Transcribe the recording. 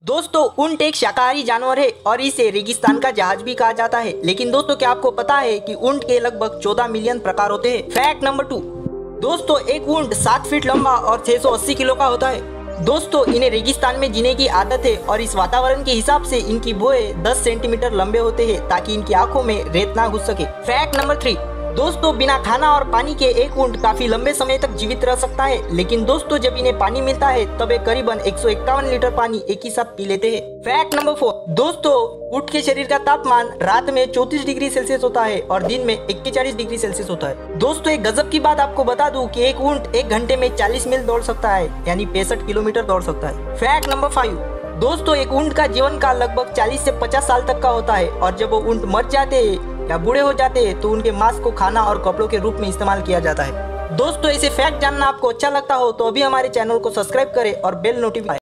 दोस्तों ऊंट एक शाकाहारी जानवर है और इसे रेगिस्तान का जहाज भी कहा जाता है। लेकिन दोस्तों क्या आपको पता है कि ऊंट के लगभग 14 मिलियन प्रकार होते हैं। Fact number 2। दोस्तों एक ऊंट 7 फीट लंबा और 680 किलो का होता है। दोस्तों इन्हें रेगिस्तान में जीने की आदत है और इस वातावरण के हिसाब से इनकी भुएं 10 सेंटीमीटर लंबे होते हैं ताकि इनकी आंखों में रेत ना घुस सके। Fact number 3। दोस्तों बिना खाना और पानी के एक ऊंट काफी लंबे समय तक जीवित रह सकता है, लेकिन दोस्तों जब इन्हें पानी मिलता है तब ये करीबन 151 लीटर पानी एक ही साथ पी लेते हैं। Fact number 4। दोस्तों ऊंट के शरीर का तापमान रात में 34 डिग्री सेल्सियस होता है और दिन में 41 डिग्री सेल्सियस होता है। दोस्तों एक गजब की बात आपको बता दूं कि एक ऊंट एक घंटे में 40 मील दौड़ सकता है, यानी 65 किलोमीटर दौड़ सकता है। Fact number 5। दोस्तों एक ऊंट का जीवन काल लगभग 40 से 50 साल तक का होता है और जब वो ऊंट मर जाते हैं या बूढ़े हो जाते हैं तो उनके मांस को खाना और कपड़ों के रूप में इस्तेमाल किया जाता है। दोस्तों ऐसे फैक्ट जानना आपको अच्छा लगता हो तो अभी हमारे चैनल को सब्सक्राइब करें और बेल नोटिफिकेशन